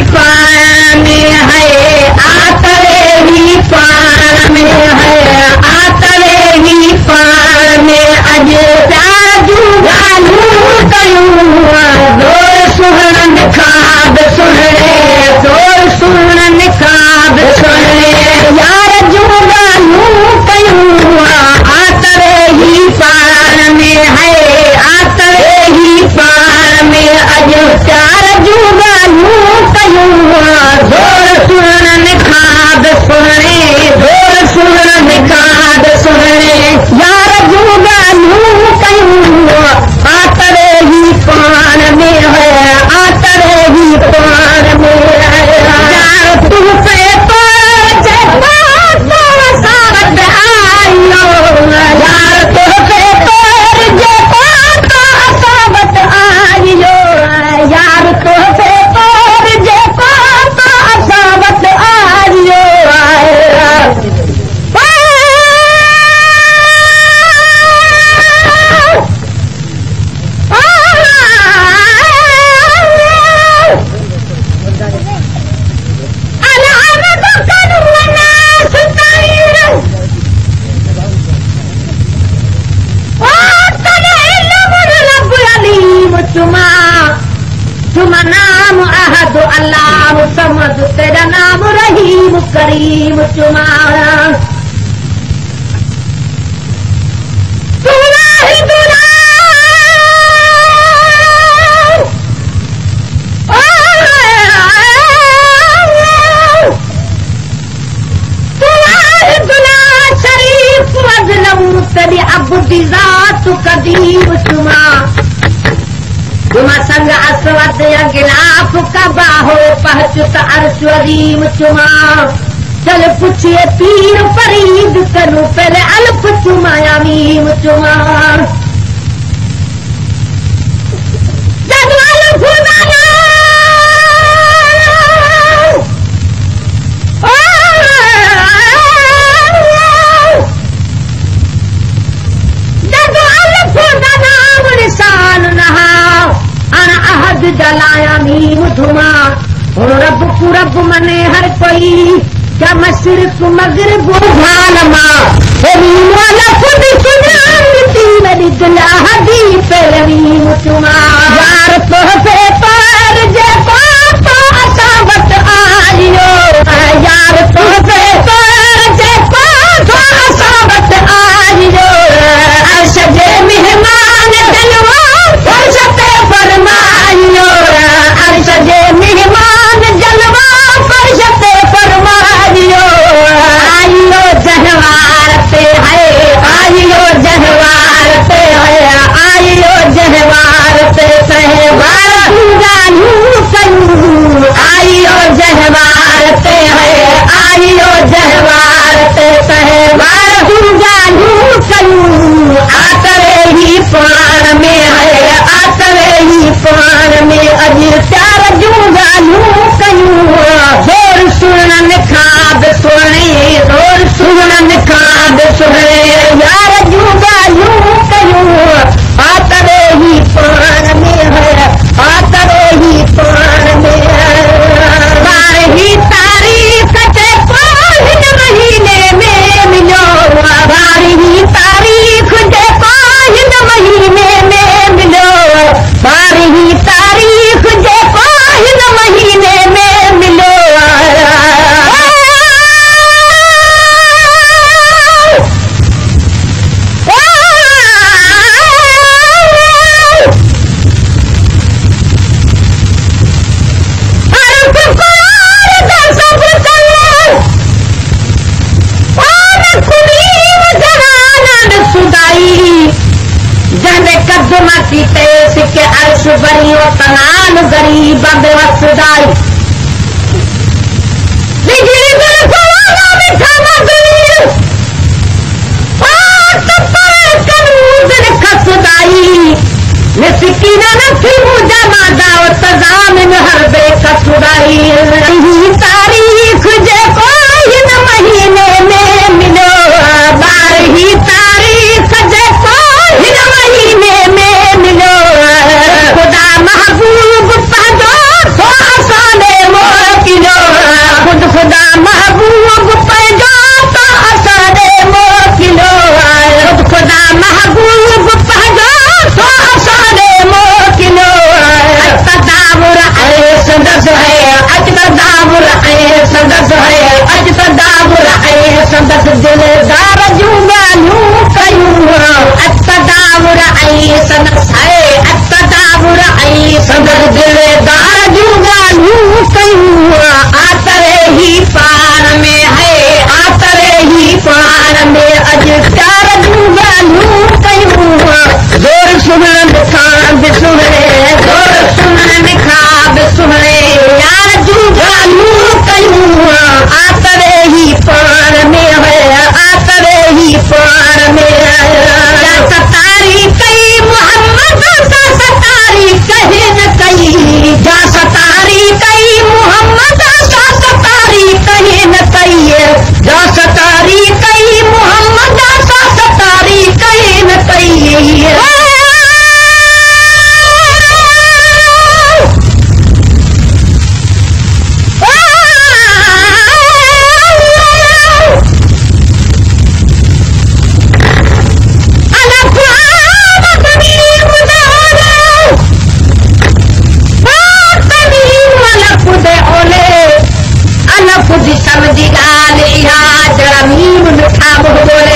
पान में है आतरे ही पान में है आतरे ही पान में अज प्यार जू गालू कयूं जोर सुहन खाब सुहणे जोर सुहन खाब सुहणे यार जू गालू कयूं आतरे ही पान में है आतरे ही पान में अज प्यार जू गालू कयूं जोर सुहन खाब सुहणे जोर सुहन खाब सुहणे यार जू गालू कयूं आतरे ही पान में है आतरे ही पान में है यार तू पे तो सावत आयो यार तू पे तो सावत आयो यार तू पे तो सावत आयो तुम नाम अहद अल्लाह समद तेरा नाम रहीम करीम तुम्हारा शरीफ वजलम तेरी अब्दी जात कदीम तुम्हारा तुमा संग असवद गिलाफ का बाहो पहचुत अर्श अजीम चुमा चल पुछिए पीर फरीद कनु पहले अल्फ चुमा अमीम चुमा जलाया मीम धुमा रब को रब मने हर कोई क्या मशरिक मगरिब झालमा खुद सुनाती मेरी दिला हदी पे मीम तुमा यार तोहफे पर जे पापा असावत आयो यार तोहफे पर जे पापा असावत आयो अर्श जे मेहमान जलवा फरशते फरमायो अर्श जे मेहमान जलवा फरशते फरमायो आइयो जहवार पे है आइयो जहवार पे है आइयो जहवार पे सहवार गालू कयूं आइयो जहवार पे है आइयो जहवार पे सहवार गालू कयूं आतरे ही पान में है आतरे ही पान में अज प्यार जू गालू कयूं जोर सुनन खाब सुने जोर सुनन खाब सुने यार जू गालू कयूं आतरे ही पान में है आतरे ही पान में है 12वीं तारीख के पाहिन महीने में मिलो 12वीं तारीख के पाहिन महीने में मिलो 12वीं तारीख के पाहिन महीने में मिलो कदमती तेस के अर्श बरियो तनान गरीब बेवसदाई बिजली बिलखवाना मिठा मगीर पात पर कनूज खसदाई मिसकीना नथी मुजमा दावत जामिन हर बे कसुदाई तारीख जे कोई न महीने में मिलो 12वीं तारीख जे कोई न महीने में मिलो खुदा महबूब पदो सो आसाने मोर संदसि है अतदाबुर ऐं संदसि दिलदार जूं ॻाल्हियूं कयूं आतरे ही पाण में है आतरे ही पाण में अॼु प्यार जूं ॻाल्हियूं कयूं ज़ोर सुणण खां बि सुहिणे ज़ोर सुणण खां बि सुहिणे यार जूं ॻाल्हियूं कयूं आतरे ही पाण में है आतरे ही पाण में सतारी कई मोहम्मद सां सतारी कहे न कई जा सतारी कई मोहम्मद सां सतारी कहे न कई जा सतारी कई मोहम्मद सां सतारी कहे न कई समझी ॻाल्हि इहा जरा मीम मिठा मुंह बोले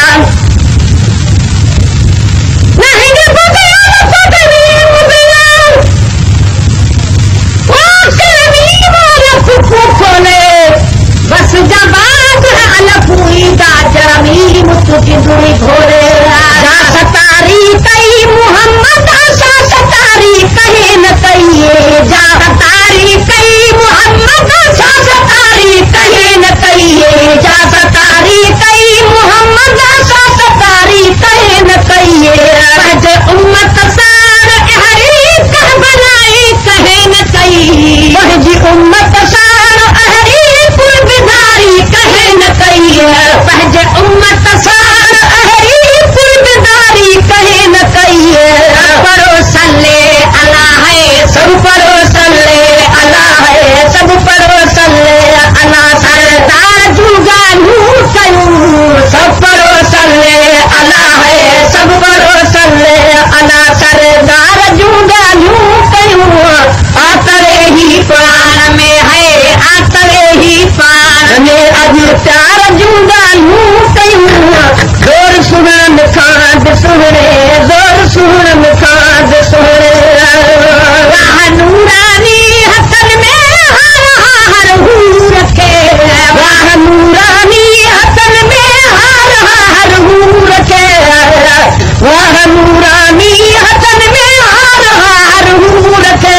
बस जबान अलफूईदा जरा मीम तुझी दूरी घोरे जा सतारी कई मोहम्मद सा सतारी कहे न कई जा सतारी कई मोहम्मद सा सतारी कहे न कई जा सतारी कई मोहम्मद सा सतारी कहे न कई पंहिंजे उम्मत सां अहिड़ी कहबलाई कहे न कई पंहिंजी उम्मत सां अहिड़ी कुलबिदारी कहे न कई पंहिंजे उम्मत सां अहिड़ी कुलबिदारी कहे न कई पढ़ो सल्ले अला है सब पढ़ो सल्ले अला है सब पढ़ो सल्ले अला सरदार जूं ॻाल्हियूं कयूं सब पढ़ो सल्ले अला है सब पढ़ो सल्ले अला सरदार जूं ॻाल्हियूं कयूं आतरे ही पाण में है आतरे ही पाण में अॼु प्यार जूं ॻाल्हियूं कयूं ज़ोर सुणण खां बि सुहिणे ज़ोर सुणण खां बि सुहिणे वाह नूरानी हथनि में हार हू रखे वाह नूरानी हथनि में हार हू रखे वाह नूरानी हथनि में हार हू रखे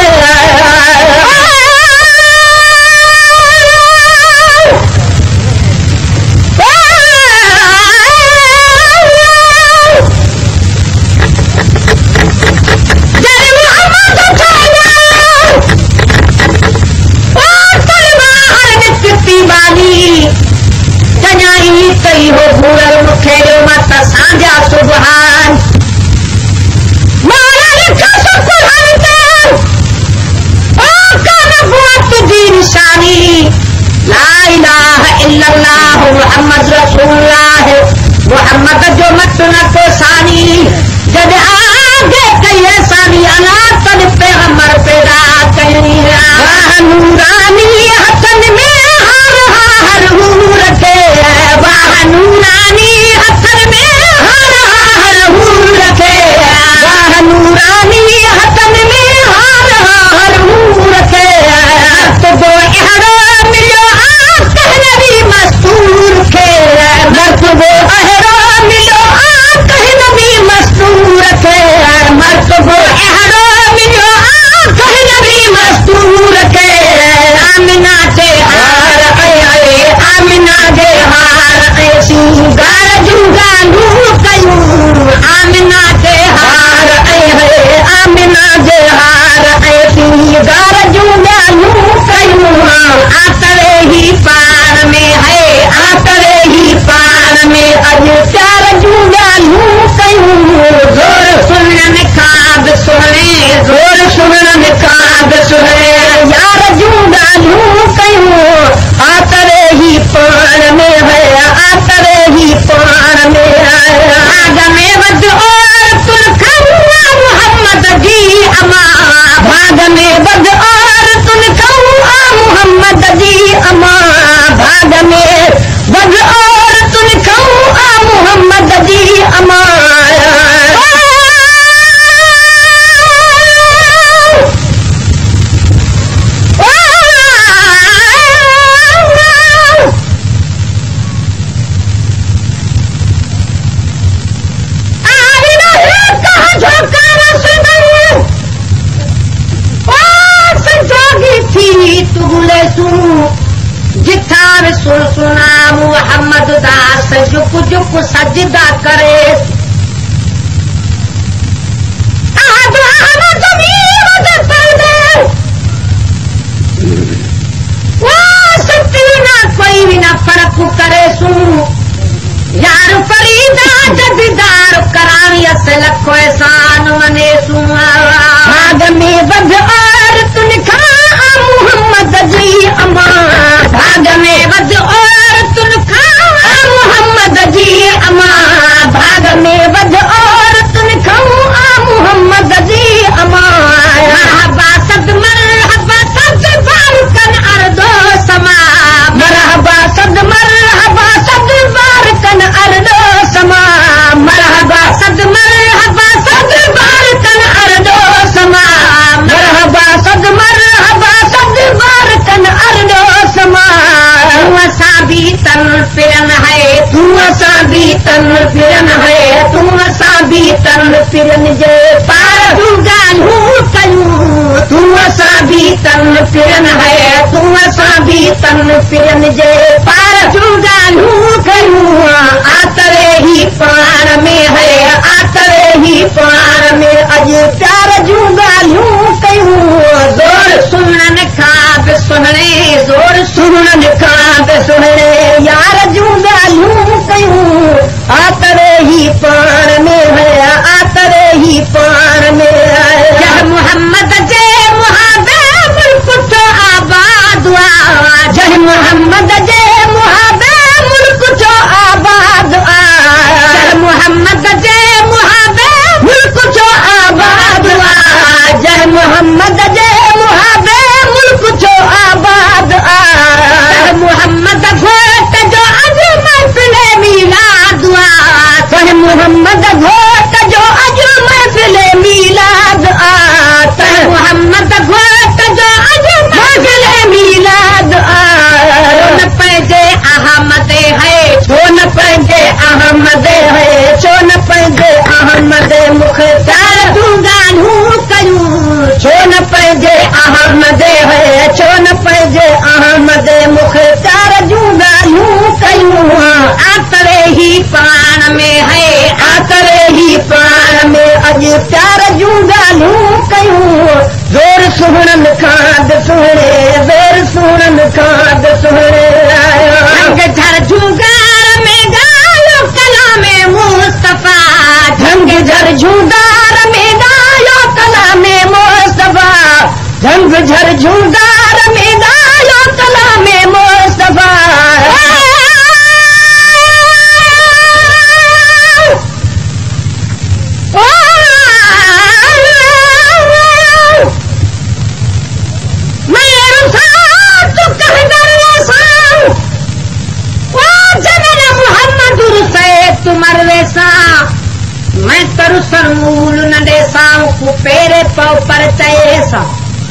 कई हो भूरल मूंखे मत सांझा सुभान मारा लिखा सुभान ते ओ कान बुआ तुझी निशानी ला इलाहा इल्लल्लाह मुहम्मद रसूलुल्लाह मुहम्मद जो मत न को सानी जब आगे कई सानी अला तन पैगंबर पैदा कई वाह नूरानी हथन में हार हू रखे वाह नूरानी हथन में हार हू रखे वाह नूरानी हथन में हार हू रखे तो वो अहिड़ो मिलियो कहनवी मस्तूर खे मर्द वो अहिड़ो मिलियो कहनवी मस्तूर खे मर्द वो अहिड़ो मिलियो कहनवी मस्तूर खे आमिना जे हार आमिना जे हार सिंगार जूं ॻाल्हियूं कयूं आमिना जे हार आमिना जे हार सिंगार जूं ॻाल्हियूं कयूं आतरे ही पाण में है आतरे ही पाण में अॼु प्यार जूं ॻाल्हियूं कयूं ज़ोर सुणण खां बि सुहिणे ज़ोर सुणण खां बि सुहिणे यार जूं ॻाल्हियूं कयूं आतरे ही पाण में है आतरे ही पाण में आग में वध और सुन सुना मुहम्मद दास झुक झुक सजदा करे कोई भी ना फर्क करे सुन यार फरीदा जदीदार करावी अस लखो एहसान मने सुआ भाग में बद और तुन खा मुहम्मद जी अमा भाग में बद और तुन खा मुहम्मद जी अमा भाग में बद और तुन खाऊं मुहम्मद जी अमा मरहबा सद बारकन अर्दो समा मरहबा सद बारकन अर्दो समा मरहबा सद बारकन अर्दो समा मरहबा सद बारकन अर्दो समा तू असां भी तन फिरन है तू असां भी तन फिरन है तू असां भी तन फिरन जे पार तू ॻाल्हियूं कयूं तू असां भी तन फिरन है तू असां भी तन फिरन जे पार तू ॻाल्हियूं कयूं आतरे ही पाण में है आतरे ही पाण में अॼु प्यार जूं ॻाल्हियूं कयूं ज़ोर सुणन खां बि सुहिणे ज़ोर सुणन खां बि सुहिणे यार जूं ॻाल्हियूं कयूं आतरे ही पाण में है आतरे ही पाण में है मोहम्मद जे मुहाबे मुल्क जो आबाद जय मोहम्मद जे मुहाबे मुल्क जो आबाद जय मोहम्मद जे मुहाबे मुल्क जो आबाद जय मोहम्मद जे मुहाबे मुल्क जो आबाद जय मोहम्मद घोट जो अॼु महफ़िले मीलाद जय मोहम्मद घोट जो अॼु महफ़िले मीलाद जय मोहम्मद घोट जो अॼु महफ़िले मीलाद छो न पंहिंजे अहमद है छो न पंहिंजे अहमद है छो न पंहिंजे अहमद मुख़्तार जूं ॻाल्हियूं कयूं छो न पंहिंजे अहमद है छो न पंहिंजे अहमद मुख़्तार जूं ॻाल्हियूं कयूं आतरे ही पाण में है आतरे ही पाण में अॼु प्यार जूं ॻाल्हियूं कयूं ज़ोर सुहिणन खां बि सुहिणे ज़ोर सुहिणन खां बि सुहिणे ढंग झर झूगार में ॻाल्हियो कलामे मुस्तफ़ा ढंग झर झूगार में ॻाल्हियो कलामे मुस्तफ़ा ढंग झर झूगार में ॻाल्हियो कलामे मुस्तफ़ा मैं तरु सरमूल न ॾेसां पेरे पव पर चएसा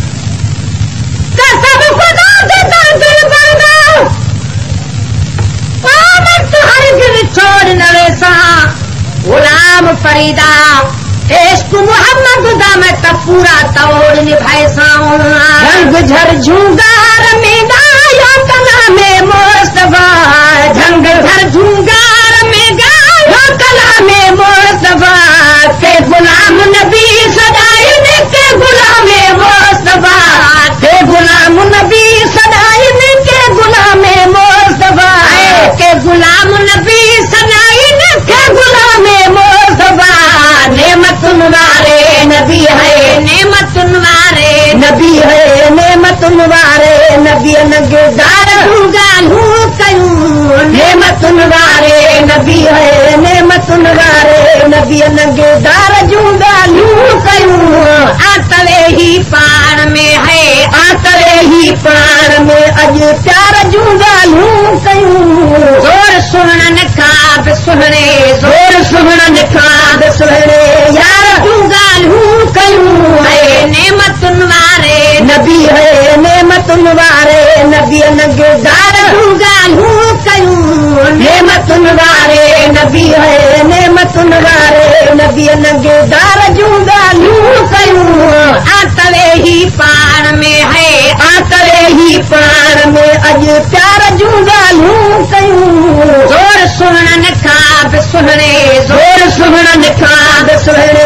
कसम खुदा से दिल बंदा मैं तुम्हारी दिल छोड़ न वेसा गुलाम फरीदा इश्क मोहम्मद दा मैं त पूरा तोड़ निभाएसा रंग झर झूगार में गायो कलामे मुस्तफ़ा ढंग झर झूगार में गायो कलामे मुस्तफ़ा के गुलाम नबी सदाइन के गुलामे मुस्तफ़ा के गुलाम नबी सदाइन के गुलामे मुस्तफ़ा के गुलाम नबी सदाइन के गुलामे मुस्तफ़ा नेमतुन वारे नबी है नेमतुन वारे नबी है नेमतुन वारे नबी नगदार ॻाल्हियूं कयूं नेमतुन वारे नबी है नेमतुन वारे नबी नगदार जूं ॻाल्हियूं कयूं आतरे ही पाण में है आतरे ही पाण में अॼु प्यार जूं ॻाल्हियूं कयूं ज़ोर सुहिणन खां बि सुहिणे ज़ोर सुहिणन खां बि सुहिणे यार जूं ॻाल्हियूं कयूं नेमतुन वारे नबी है नेमतुन वारे नबी नगदार जूं ॻाल्हियूं कयूं नेमतुन वारे नबी है नेमतुन वारे नबी नगदार जूं ॻाल्हियूं कयूं आतरे ही पाण में है आतरे ही पाण में अॼु प्यार जूं निकिरा बि सुहिणे ज़ोर सुहिणा निकिरा बि सुहिणे